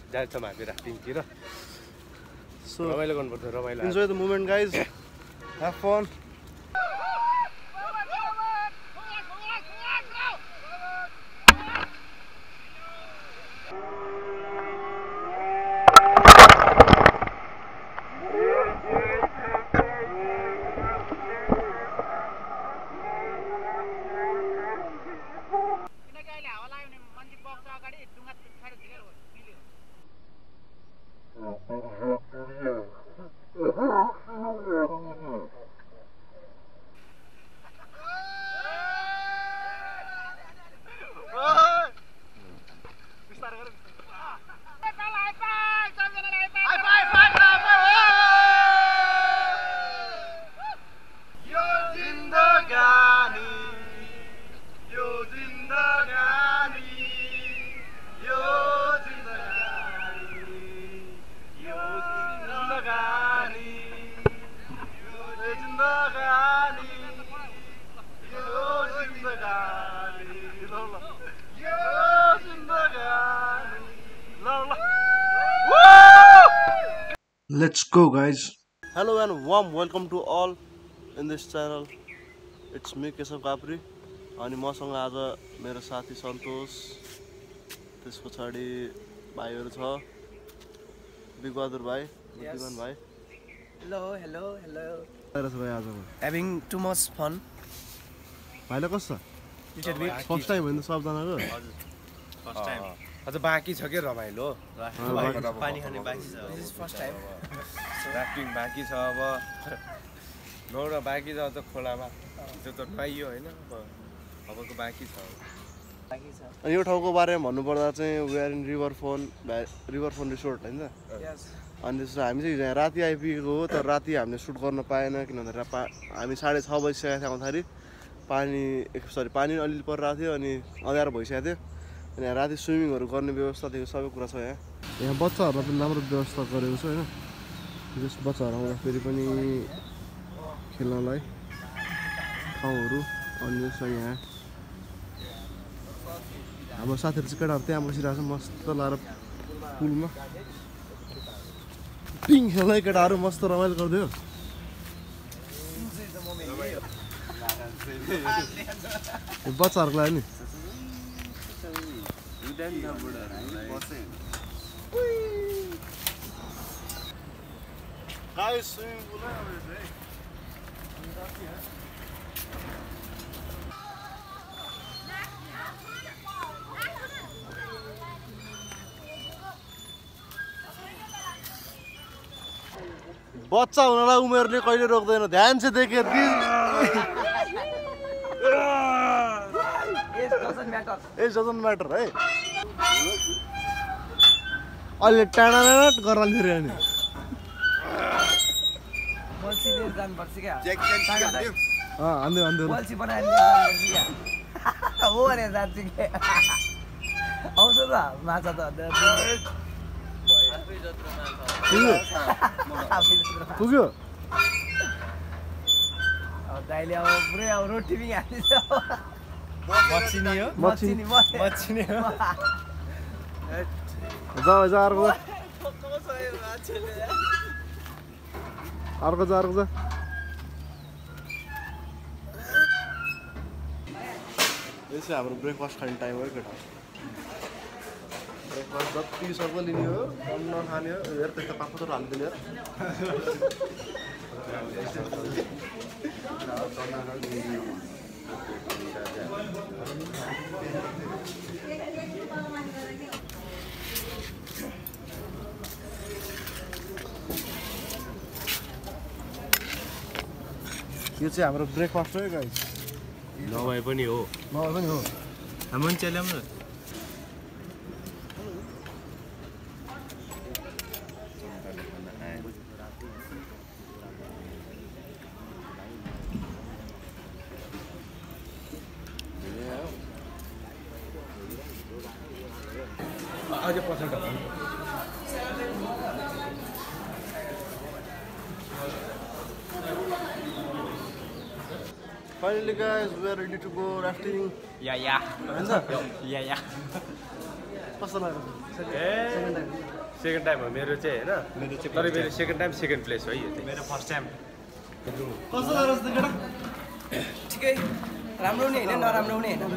जान्छौँ हामी राफ्टिङतिर सो रमाइलो गर्नुपर्छ रमाइलो enjoy the moment guys have fun Let's go guys. Hello and warm welcome to all in this channel. It's me Keshav Kapri अनि मसँग आज मेरो साथी सन्तोष त्यस पछाडी भाइहरु छ बिगबहादुर भाइ बुद्धिमान भाइ Hello, hello, hello. आइराछ भाइ आज Having too much fun. भाइलाई कस्तो Little bit. फर्स्ट टाइम होइन सब जनाको फर्स्ट टाइम अझ बाँकी छ के रमाइलो पानी खाने बाँकी छ. This is first time. Rafting बाँकी छ अब नौरा बाँकी छ त खोलामा त्यो त नुहाइयो हैन अबको बाँकी छ बाँकी छ. अनि यो ठाउँको बारेमा भन्नुपर्दा चाहिँ we are in river fun resort हैन Yes. अनि त्यसो हामी चाहिँ यहाँ राति आइपुगेको हो तर राति हामीले सुट गर्न पाएन किन भन्दा हामी 6:30 बजिसकेको थियो आउँदाखेरि पानी अलिअलि परिरहेको थियो अनि अँध्यारो भइसकेको थियो अनि यहाँ राति स्विमिङहरू गर्ने व्यवस्थादेखि सबै कुरा छ यहाँ बच्चाहरूलाई पनि राम्रो व्यवस्था गरेको छ होइन जस बच्चाहरू आउँदाखेरि पनि खेल्नलाई ठाउँहरू अनि छ यहाँ हाम्रो साथीहरू चाहिँ केटाहरू त्यहाँ बसिरहेको छ मस्त लाएर पुलमा पिङ खेल्दै केटाहरू मस्त रमाइलो गरिदियो बच्चाहरूको लागि नि बच्चा हुनलाई उमेरले कहिले रोक्दैन ध्यान चाहिँ देखेर It doesn't matter है अहिले टाढा गर्न फेरि अनि बल्छी लिएर जानुपर्छ क्या. हान्दै बल्छी बनाएर लिएर जानुपर्छ क्या. हो अरे जान्छु के. आउँछ त माछा त पुग्यो अब दाइले अब पुरै अब रोटी पनि हालिदिन्छ. मच्छिनी हो मच्छिनी जा अर्को जा यो चाहिँ हाम्रो ब्रेकफास्ट खाने टाइम हो केटा ब्रेकफास्ट जति सक्दो लिने हो नखाने हो हेर त्यस्तो पापडहरू हालिदिने यो चाहिँ हाम्रो ब्रेकफास्ट हो गाइस नभए पनि हो मान्छेले पनि अझै पछाडि Finally guys, we are ready to go rafting. Yeah. What's the matter? Yeah. Second time. Second time हो मेरो चाहिँ होइन मेरो चाहिँ तर मेरो सेकेन्ड टाइम सेकेन्ड प्लेस हो यो चाहिँ मेरो फर्स्ट टाइम कस्तो लाग्यो त केटा ठिकै राम्रो हुने होइन नराम्रो हुने होइन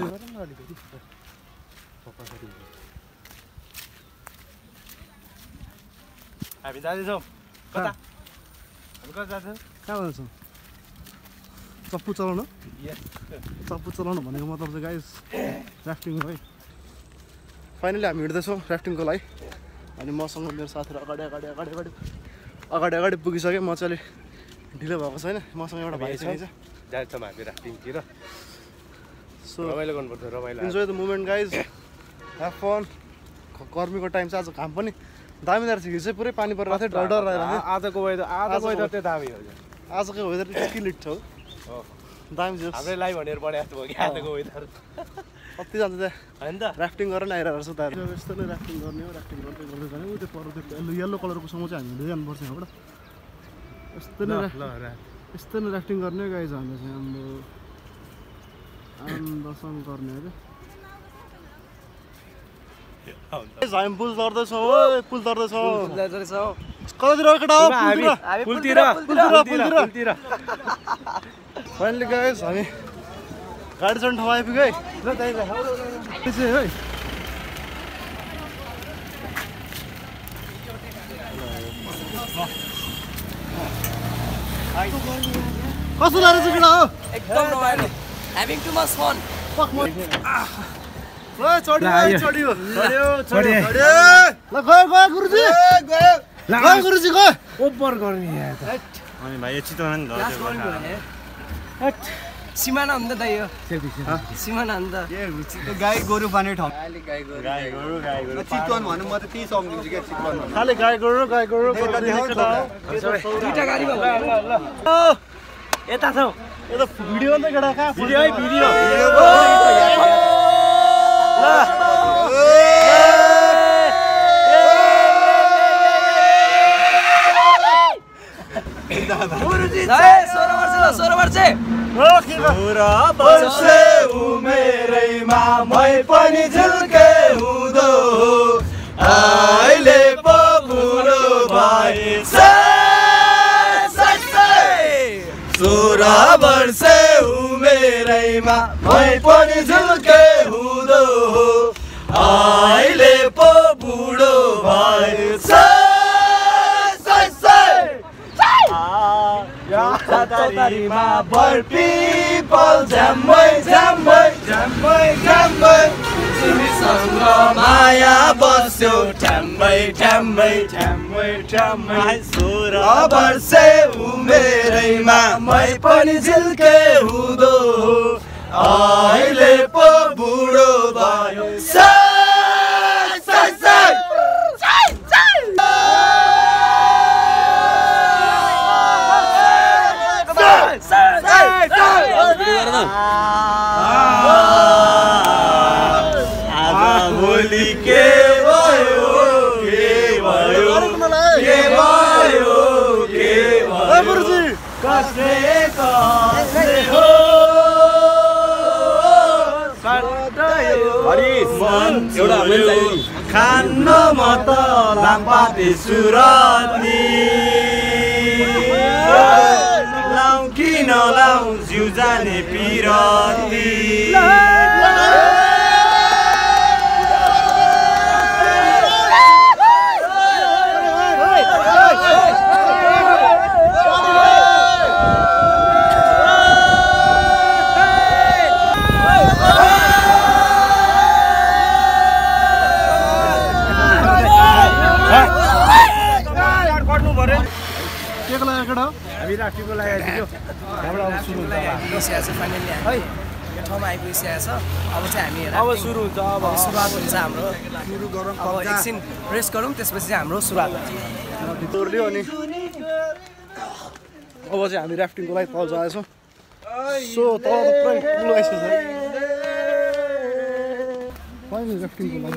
हामी जाँदैछौँ कता हामी कता जाँदैछौँ कहाँ जान्छौँ चप्पु चलाउनु चप्पु चलाउनु भनेको मतलब चाहिँ गाइस राफ्टिङ है फाइनली हामी हिँड्दैछौँ राफ्टिङको लागि अनि मसँग मेरो साथीहरू अगाडि पुगिसक्यो म चाहिँ अलिक ढिलो भएको छैन मसँग एउटा भाइ चाहिँ छ जान्छौँ हामी राफ्टिङतिर सो रमाइलो गर्नुपर्छ रमाइलो enjoy the moment guys have fun गर्मीको टाइम चाहिँ आज घाम पनि दामीदार थियो चाहिँ पुरै पानी परिरहेको थियो डर डर रहेको आजको वेदर चाहिँ दामी हो आजको वेदर किलिट छ हो दामी थियो हाम्रै लाइभ भनेर बनाएको भयो कि आजको वेदर कति जान्छ त्यहाँ होइन त राफ्टिङ गरेर नै आइरहेको छ त यस्तो नै राफ्टिङ गर्ने हो राफ्टिङ गर्दै जाने ऊ त्यो पर त्यो येल्लो कलरको सँग चाहिँ हामी हिँड्दै जानुपर्छ यहाँबाट यस्तो नै राफ्टिङ गर्ने गाइज हामीले चाहिँ आन्दसन गर्ने हो क्या हामी पुल तर्दैछौँ पुल तर्दैछौँ कतातिर केटा हो पुलतिर फाइनली गाइज हामी गाडी चढ्ने ठाउँ आइपुग्यो है ल त्यही है कस्तो लागेको छ केटा हो एकदम रमाइलो ह्याभिङ टु मच फन चढ्यो ल गयो गुरुजी गयो गुरुजी गयो ओभर गर्ने यहाँ त अनि भाइ यो चितवन नि सिमाना हुन्छ त यो सिमाना हुन्छ गाई गोरु पाने ठाउँ गाई गोरु चितवन भन्नु म त त्यही सम्झिन्छु क्या चितवन भन्नु खाली गाई गोरु दुईटा गाडी भयो यता छौ यो त भिडियो नि त केटा कहाँ भिडियो है भिडियो उमेरैमा मै पनि झुल्के हुँदो अहिले पो बुढो भए 16 वर्ष उमेरैमा मै पनि झुल्के हुँदो अहिले पो बुढो भए मा बर्पी पल झ्याम्मै तिमीसँग माया बस्यो ठ्याम्मै 16 वर्ष उमेरैमा मै पनि झिल्के हुँदो अहिले पो बुढो भयो भोलि के भयो गुरुजी कसले हो खान्न म त लाम्पाते सुरती लाउँ कि नलाउँ जिउ जाने पिरती हामी राफ्टिङको लागि आइपुग्यो त्यहाँबाट अब सुरु हुन्छ फाइनली है यो ठाउँमा आइपुगिसकेको छ अब चाहिँ हामी अब सुरु हुन्छ अब सुरुवात हुन्छ हाम्रो अब एकछिन रेस्ट गरौँ त्यसपछि चाहिँ हाम्रो सुरुवात हुन्छ तोर्लियो अनि अब चाहिँ हामी राफ्टिङको लागि तल जाँदैछौँ सो तल त पुरै पुल आइसकेको छ फाइनली राफ्टिङको लागि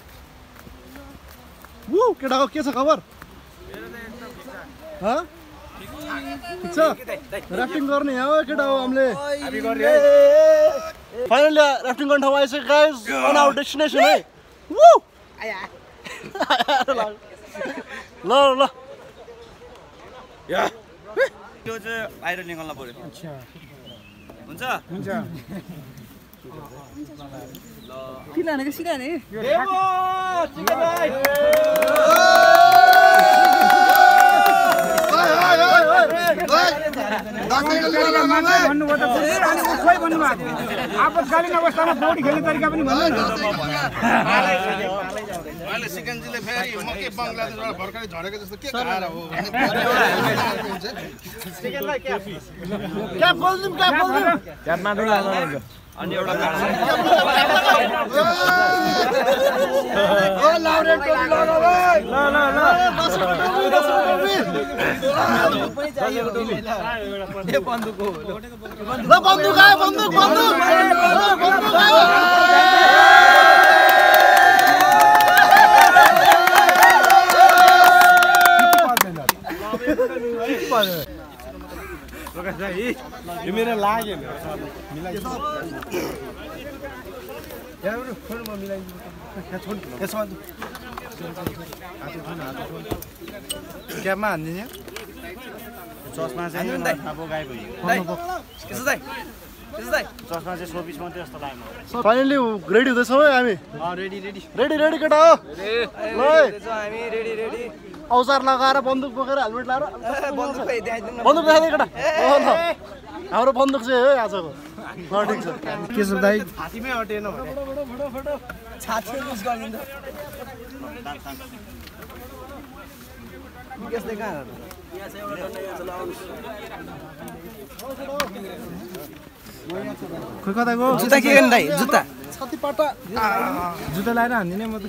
केटाको के छ खबर ठिक छ राफ्टिङ गर्ने यहाँ हो केटा हो हामीले फाइनली राफ्टिङ गर्ने ठाउँ आइसक्यो गाइस अन आवर डेस्टिनेसन है वु ल ल या त्यो चाहिँ बाहिर निकाल्न पर्यो अच्छा हुन्छ किन सिकाने आपतकालीन अवस्थामा बोर्ड खेल्ने तरिका पनि अहिले सिकन्जीले फेरि म के बङ्गलादेशबाट भर्खरै झरेको जस्तो के खाएर हो अनि एउटा यो मेरो लाग्यो क्याबमा हान्दिने चस्मा चाहिँ अब गायब भयो चस्मा चाहिँ सोपिस मात्रै जस्तो लाग्यो फाइनली रेडी हुँदैछौँ है हामी रेडी रेडी केटा हो औजार लगाएर बन्दुक बोकेर हेलमेट लगाएर बन्दुक देखाइदिए केटा हाम्रो बन्दुक चाहिँ हो आजको ठिक छ के छ दाइ छातीमै अटेन छाती युज गरिदिन्छ विकासले कहाँ खोइ कता गयो जुत्ता के गर्ने दाइ जुत्ता छाती पाटा जुत्ता लगाएर हान्दिनँ म त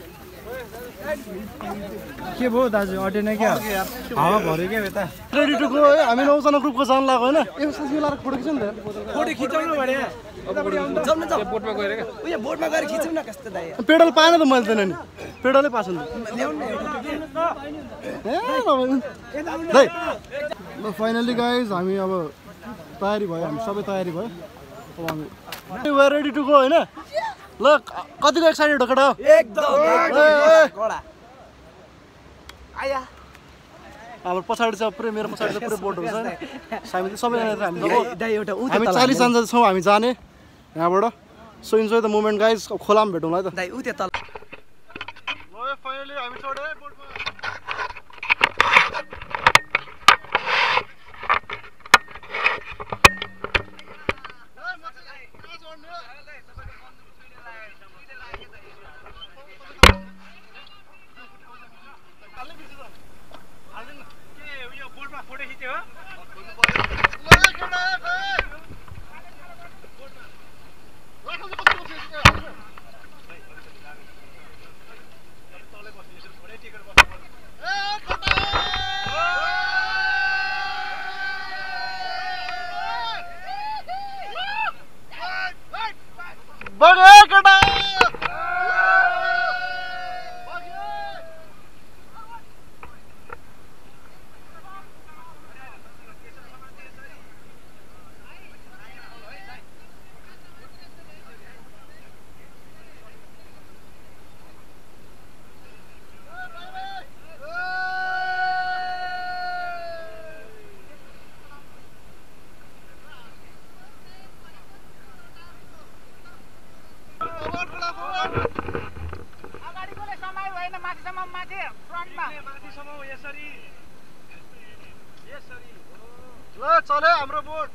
के भयो दाजु अटेन क्या हावा भर्यो क्या यता रेडी टु गो है हामी 9 जना ग्रुपको जान लाग्यो हैन एक साथ मिलाएर फोटो खिच्नु नि फोटो खिचाउनु भने जाउँ न जाउँ बोटमा गएर क्या उयो बोटमा गएर खिचौँ न कस्तो दाइ पेडल पाएन त मैले त नि पेडलै पाएको नि ल्याउनु दाइ ल फाइनली गाइज हामी अब तयारी भयो हामी सबै तयारी भयो अब हामी we are ready to go हैन ल कतिको एक्साइटेड हो केटा एकदम कडा आया हाम्रो पछाडि चाहिँ पुरै मेरो पछाडि चाहिँ पुरै बोट हुन्छ हामी सबैजना हामी दाइ एउटा हामी 40 जना छौँ हामी जाने यहाँबाट so enjoy the moment guys खोलामा भेटौँला है त दाइ उ त्यो तल फाइनली हामी चढे बोटमा बगे केटा अगाडिकोले समय भएन माथिसम्म माथि फ्रन्टमा माथिसम्म यसरी ल चले हाम्रो बोट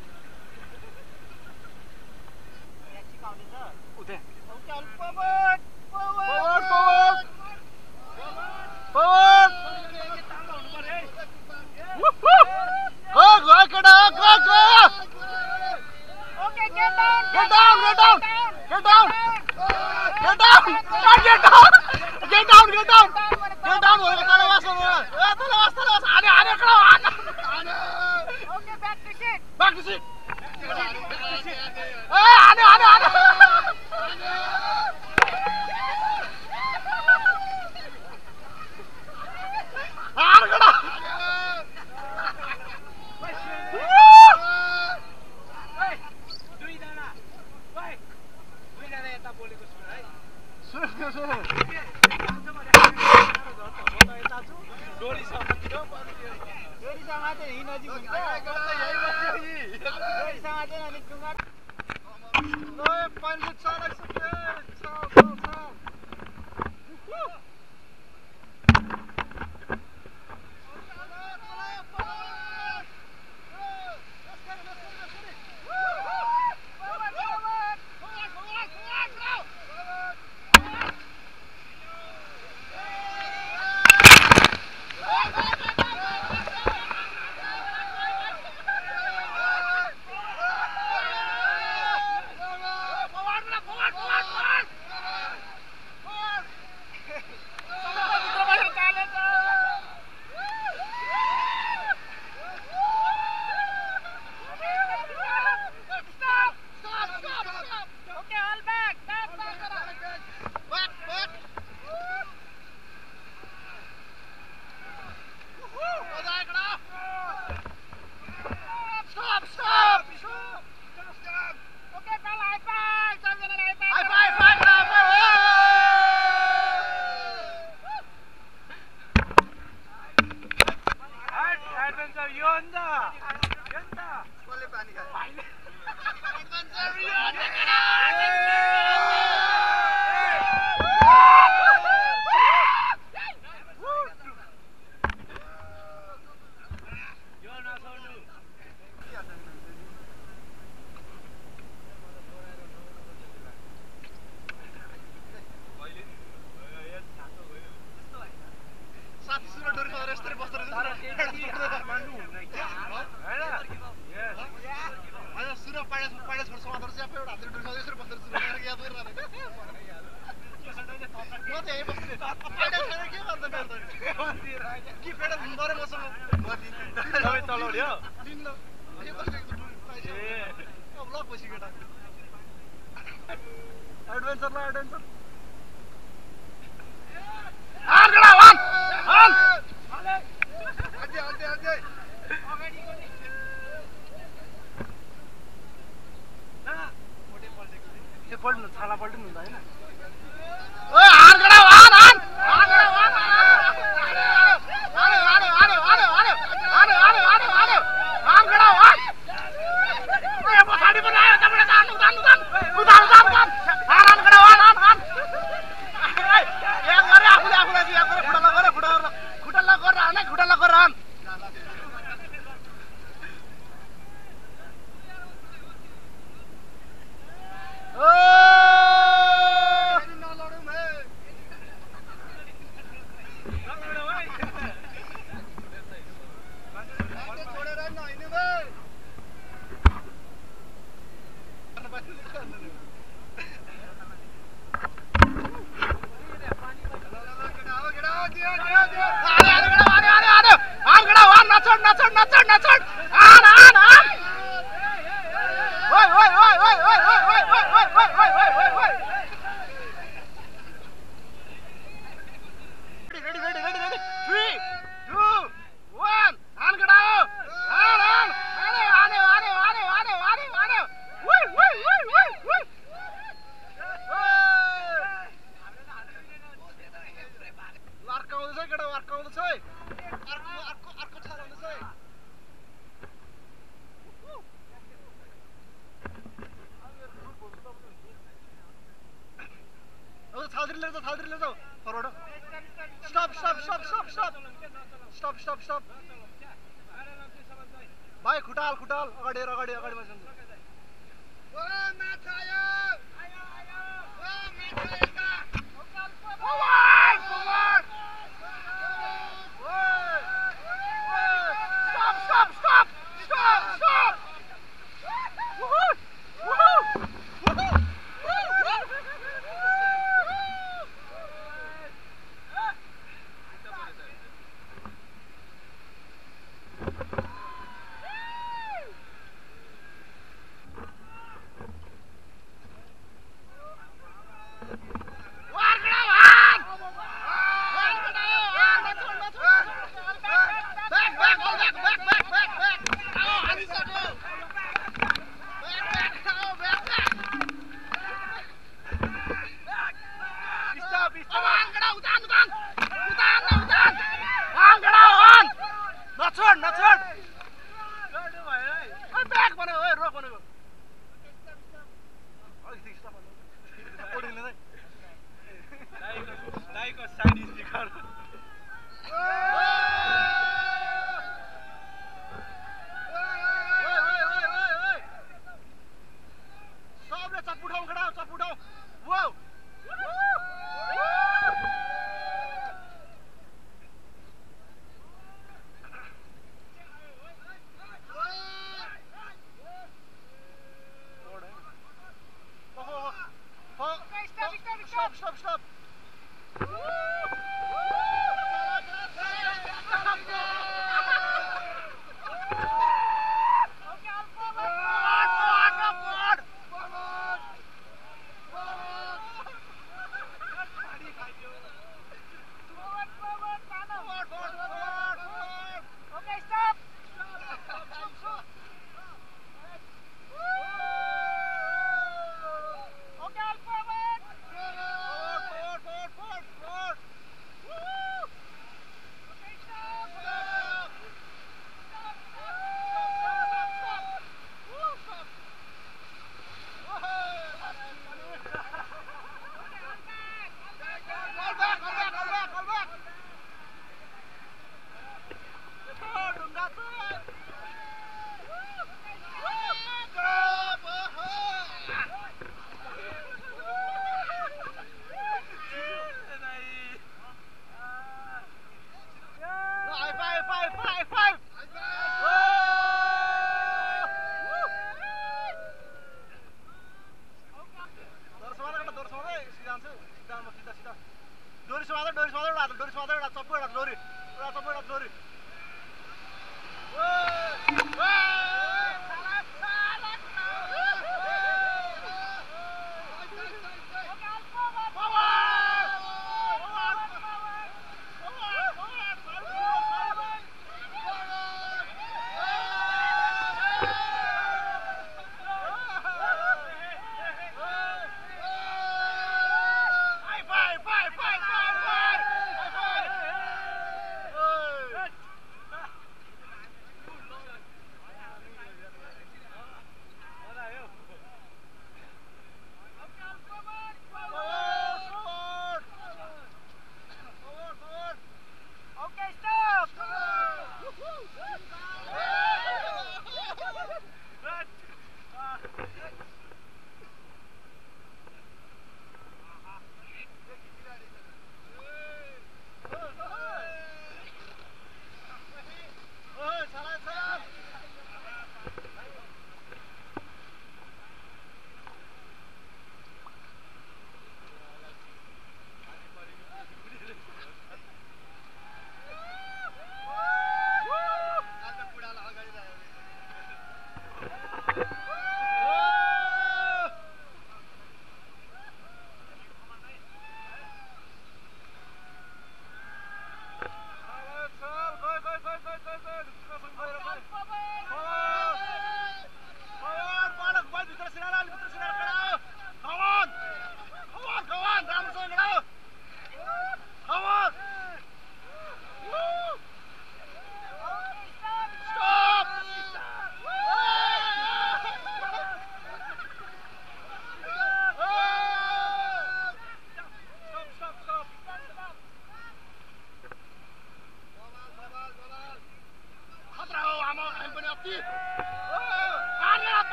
बोट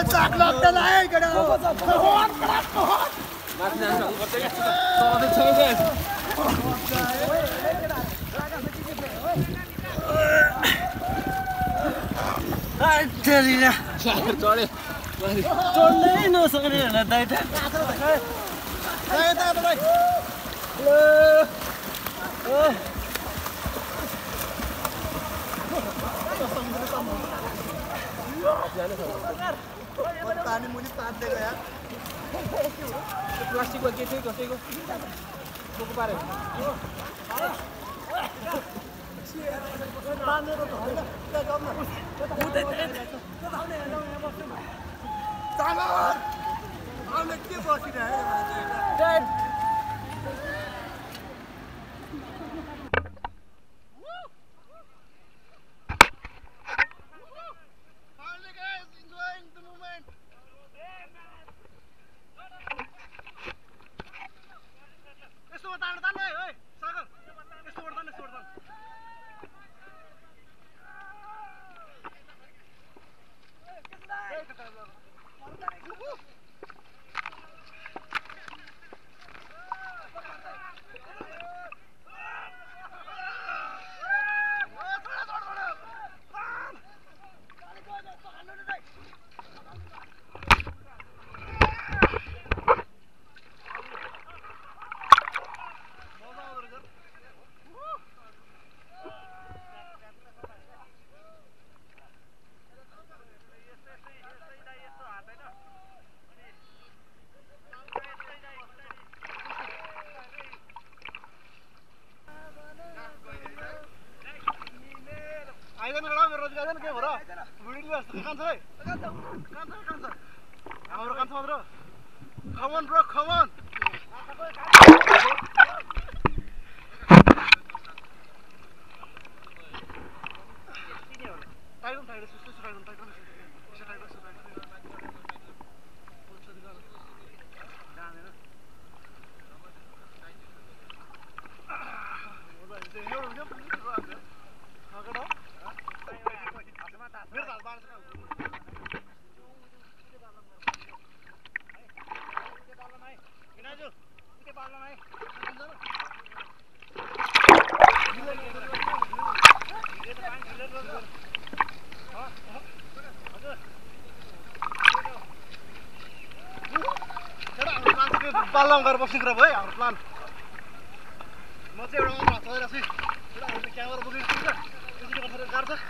चढ्नै नसक्ने होला दाइटा पानी मुनि तात्दै गयो प्लास्टिकको के थियो कसैको बोको पारे के बसिरहेको Come on, bro, come on. Palang gar boxing ra bhai हाम्रो प्लान म चाहिँ एउटा मात्र हात धरेर छु एउटा हामीले क्यामेरा बोकेको छु त्यसले गर्दा गाह्रो छ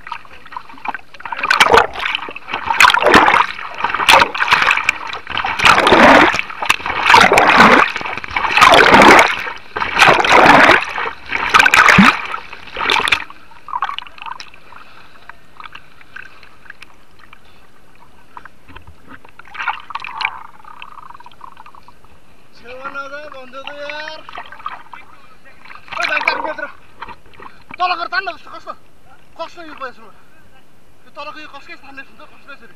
कसले यो पैसा यो तलको यो कसकै स्थानले सुन्छ कसले यसरी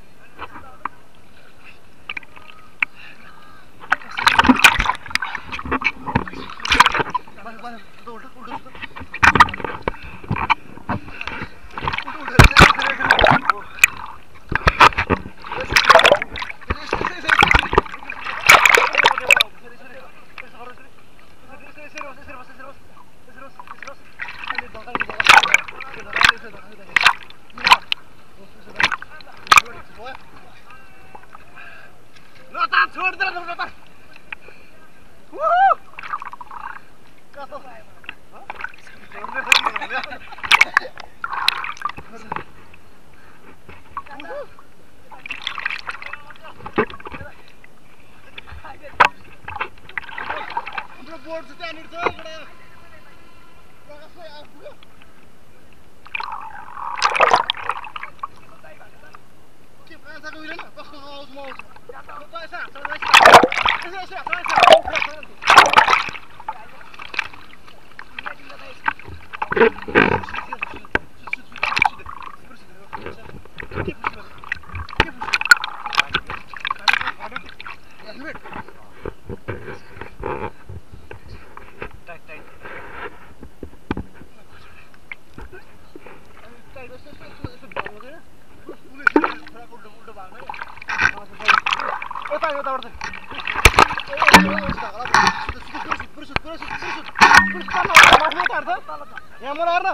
पानी उताबाट यहाँ मलाई हेर्न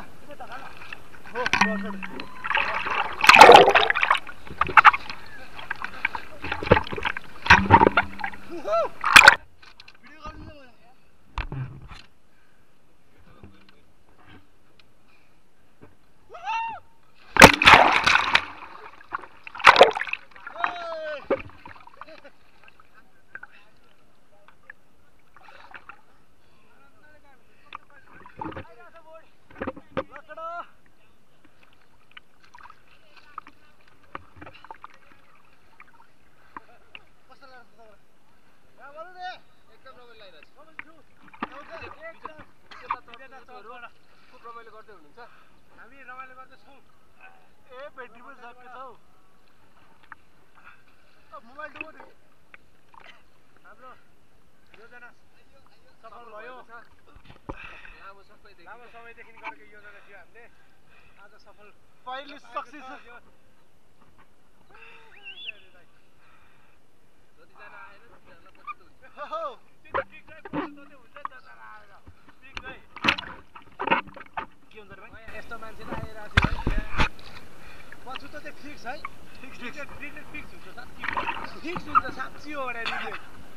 लामो समयदेखि गरेको योजना थियो हामीले आज सफल फाइनली सक्सेस जतिजना आएन तिनीहरूलाई पछि त हुन्छ हो ठिक छ पछि त हुन्छ जतिजना आएर ठिक है के हुन्छ रे भाइ यस्तो मान्छे त आइरहेको थियो है पछि त त्यो फिक्स है फिक्स हुन्छ साँच्ची फिक्स हुन्छ साँच्ची हो भने रिलेट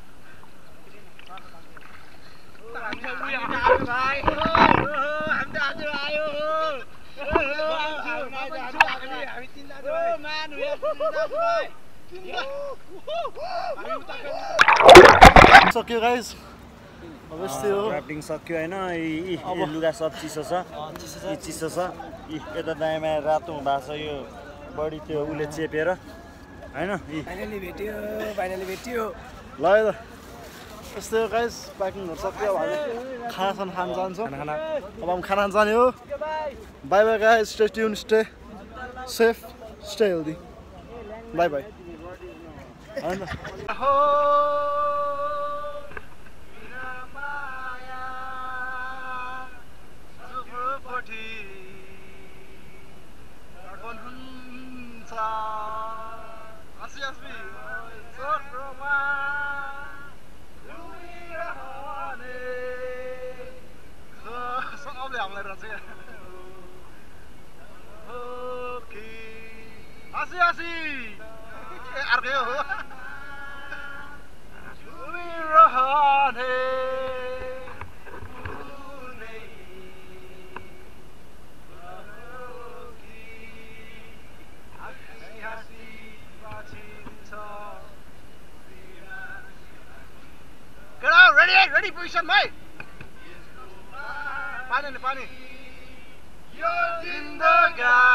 सक्यो गाइस अब यस्तै हो क्राफ्टिङ सक्यो होइन यी लुगा सब चिसो छ यी चिसो छ यी यता दायाँमा रातो भएको छ यो बढी त्यो उसले चेपेर होइन फाइनली भेट्यो ल है त यस्तै हो गाइस प्याकिङहरू सक्यो अब हामी खाना खान जान्छौँ अब हामी खाना खान जाने हो bye bye guys stay tuned stay safe stay healthy bye bye होइन अर्कै हो ready position भाइ पानी यो जिन्दगी